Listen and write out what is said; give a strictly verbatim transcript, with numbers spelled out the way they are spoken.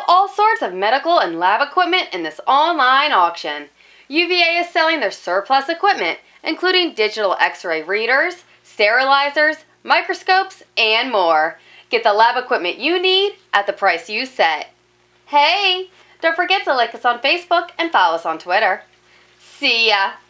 all sorts of medical and lab equipment in this online auction. U V A is selling their surplus equipment, including digital x-ray readers, sterilizers, microscopes, and more. Get the lab equipment you need at the price you set. Hey, don't forget to like us on Facebook and follow us on Twitter. See ya!